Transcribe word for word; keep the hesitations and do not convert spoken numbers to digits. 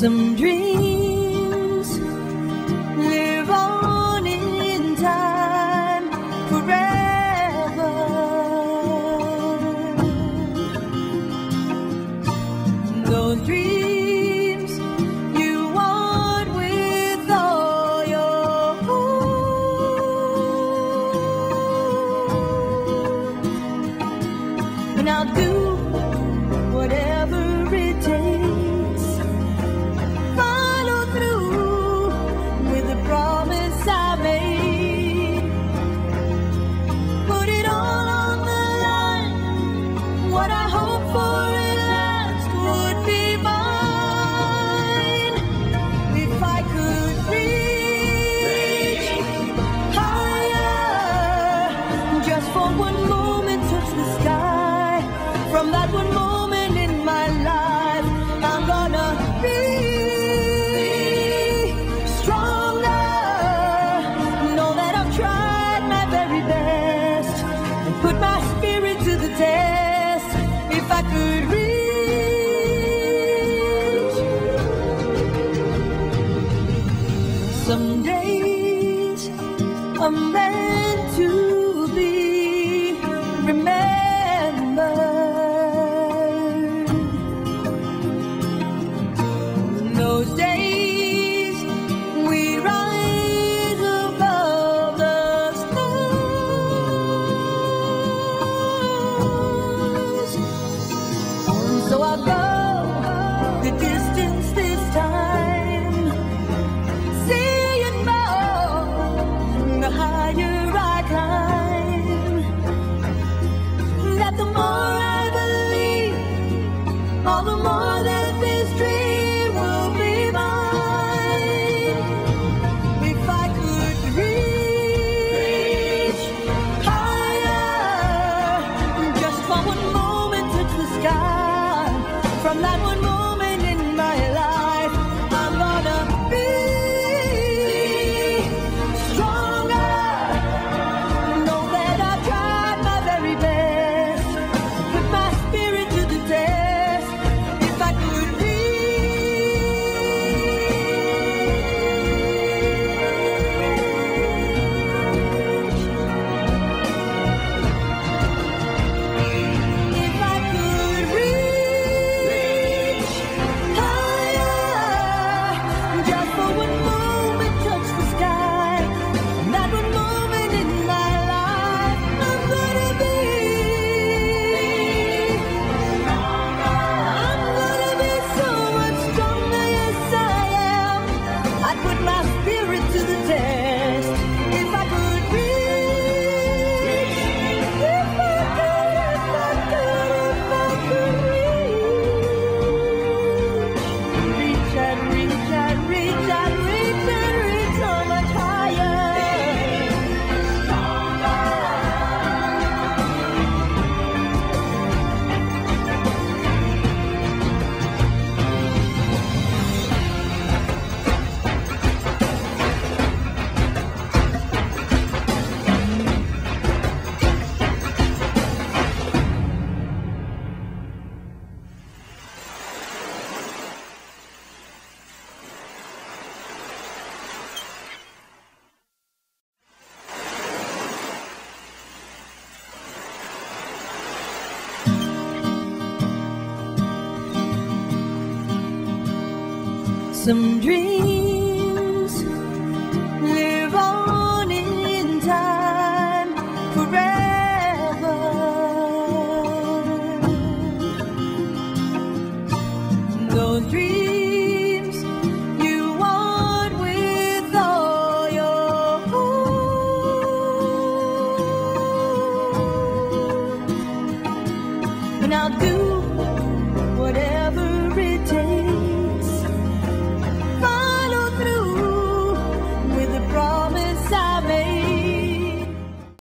Some dreams live on in time forever. Those dreams you want with all your heart, and I'll do whatever it takes. From that one moment in my life, I'm gonna be stronger. Know that I've tried my very best and put my spirit to the test. If I could reach some days, I'm meant to be remembered. Those days we rise above the stars. So I'll go the distance this time, seeing more the higher I climb. That the more I believe, all the more that this dream will be mine. If I could reach higher, just for one moment touch the sky. From that one moment in my life, I'm gonna be stronger. Know that I've tried my very best, put my spirit to the test. If I could If I could reach higher, just for one moment touch the sky. And that one moment in my life, I'm gonna be I'm gonna be so much stronger, yes I am. I'd put my spirit to the test. If I could reach, if I could, if I could, if I could reach, reach and reach and reach and reach and reach so much higher. Some dreams live on in time forever. Those dreams you want with all your heart, and I'll do whatever